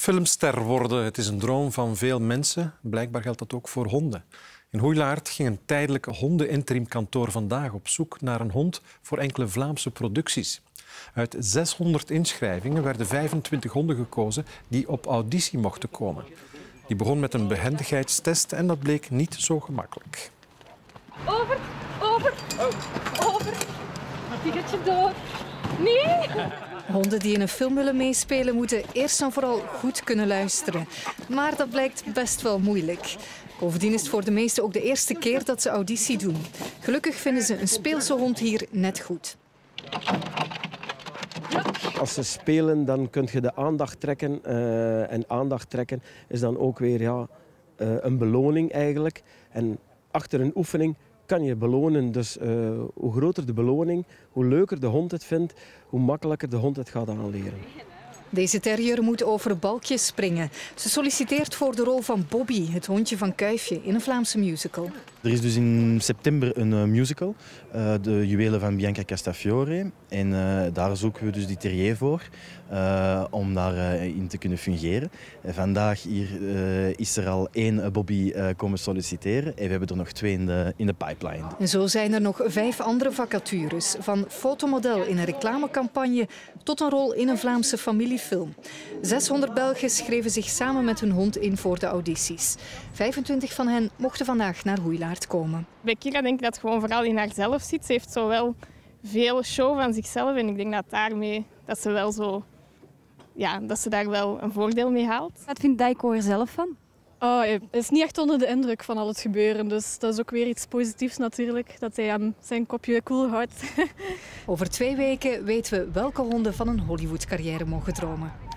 Filmster worden, het is een droom van veel mensen. Blijkbaar geldt dat ook voor honden. In Hoeilaard ging een tijdelijk hondeninterimkantoor vandaag op zoek naar een hond voor enkele Vlaamse producties. Uit 600 inschrijvingen werden 25 honden gekozen die op auditie mochten komen. Die begon met een behendigheidstest en dat bleek niet zo gemakkelijk. Over, over. Ticketje door. Nee! Honden die in een film willen meespelen moeten eerst en vooral goed kunnen luisteren. Maar dat blijkt best wel moeilijk. Bovendien is het voor de meesten ook de eerste keer dat ze auditie doen. Gelukkig vinden ze een speelse hond hier net goed. Als ze spelen, dan kun je de aandacht trekken. En aandacht trekken is dan ook weer een beloning eigenlijk. En achter een oefening kan je belonen. Dus hoe groter de beloning, hoe leuker de hond het vindt, hoe makkelijker de hond het gaat aanleren. Deze terrier moet over balkjes springen. Ze solliciteert voor de rol van Bobby, het hondje van Kuifje, in een Vlaamse musical. Er is dus in september een musical, De Juwelen van Bianca Castafiore. En daar zoeken we dus die terrier voor, om daarin te kunnen fungeren. Vandaag hier, is er al 1 Bobby komen solliciteren en we hebben er nog 2 in de pipeline. En zo zijn er nog 5 andere vacatures. Van fotomodel in een reclamecampagne tot een rol in een Vlaamse familiefilm. 600 Belgen schreven zich samen met hun hond in voor de audities. 25 van hen mochten vandaag naar Hoeilaard komen. Bij Kira denk ik dat het gewoon vooral in haarzelf zit. Ze heeft zo wel veel show van zichzelf en ik denk dat daarmee dat ze wel zo, dat ze daar wel een voordeel mee haalt. Wat vindt Daiko er zelf van? Hij is niet echt onder de indruk van al het gebeuren. Dus dat is ook weer iets positiefs natuurlijk, dat hij aan zijn kopje koel houdt. Over 2 weken weten we welke honden van een Hollywood-carrière mogen dromen.